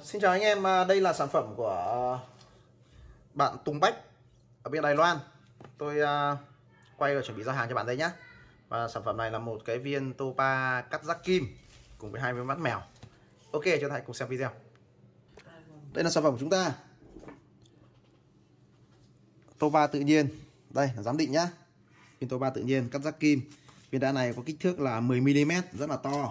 Xin chào anh em, đây là sản phẩm của bạn Tùng Bách ở bên Đài Loan. Tôi quay và chuẩn bị giao hàng cho bạn đây nhé. Và sản phẩm này là một cái viên Topa cắt rắc kim cùng với 2 viên mắt mèo. Ok, cho thầy cùng xem video. Đây là sản phẩm của chúng ta, Topa tự nhiên. Đây là giám định nhá. Viên Topa tự nhiên cắt rắc kim. Viên đá này có kích thước là 10 mm, rất là to.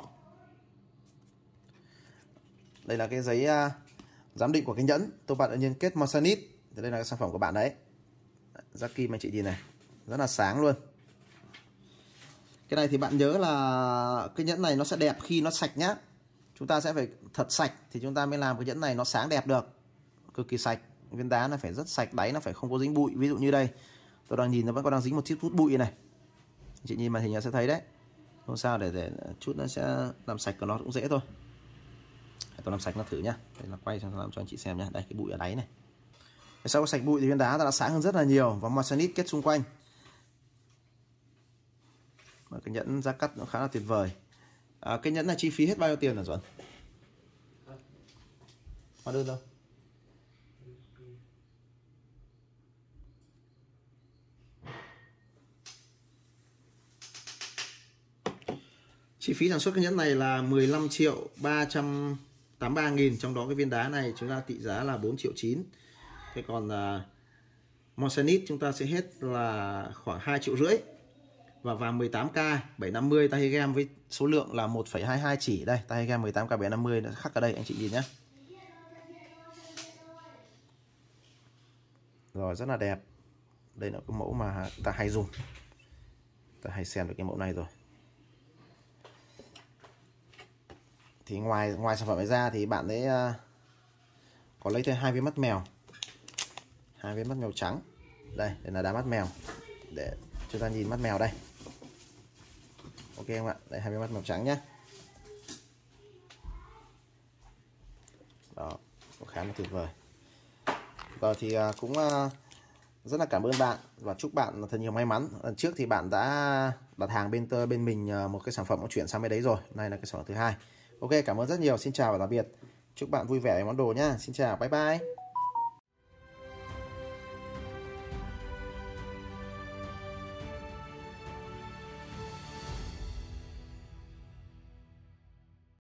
Đây là cái giấy giám định của cái nhẫn Topa tự nhiên kết Moissanite. Đây là cái sản phẩm của bạn đấy. Rắc kim anh chị nhìn này, rất là sáng luôn. Cái này thì bạn nhớ là cái nhẫn này nó sẽ đẹp khi nó sạch nhá. Chúng ta sẽ phải thật sạch thì chúng ta mới làm cái nhẫn này nó sáng đẹp được. Cực kỳ sạch. Viên đá nó phải rất sạch, đáy nó phải không có dính bụi. Ví dụ như đây, tôi đang nhìn nó vẫn còn đang dính một chút bụi này. Chị nhìn màn hình nó sẽ thấy đấy. Không sao, để chút nó sẽ làm sạch của nó cũng dễ thôi. Tôi làm sạch nó thử nhá. Đây là quay làm cho anh chị xem nhá. Đây, cái bụi ở đáy này. Sau sạch bụi thì viên đá đã sáng hơn rất là nhiều và Moissanite kết xung quanh. Và cái nhẫn giá cắt nó khá là tuyệt vời. Cái nhẫn này chi phí hết bao nhiêu tiền hả Duẩn? Hóa đơn đâu? Chi phí sản xuất cái nhẫn này là 15.383.000, trong đó cái viên đá này chúng ta trị giá là 4.900.000. Thế còn Moissanite chúng ta sẽ hết là khoảng 2,5 triệu. Và vàng 18K 750 Tahigem với số lượng là 1,22 chỉ. Đây, Tahigem 18K 750 nó khắc ở đây anh chị nhìn nhé. Rồi, rất là đẹp. Đây là cái mẫu mà ta hay dùng, ta hay xem được cái mẫu này rồi. Thì ngoài sản phẩm này ra thì bạn ấy có lấy thêm 2 viên mắt mèo, 2 viên mắt mèo trắng. Đây là đá mắt mèo, để chúng ta nhìn mắt mèo đây. Ok không ạ? Đây, 2 viên mắt mèo trắng nhé. Đó, khá là tuyệt vời. Rồi thì cũng rất là cảm ơn bạn và chúc bạn thật nhiều may mắn. Lần trước thì bạn đã đặt hàng bên mình một cái sản phẩm có chuyển sang bên đấy rồi. Này là cái sản phẩm thứ hai. Ok, cảm ơn rất nhiều. Xin chào và tạm biệt. Chúc bạn vui vẻ với món đồ nhá. Xin chào, bye bye.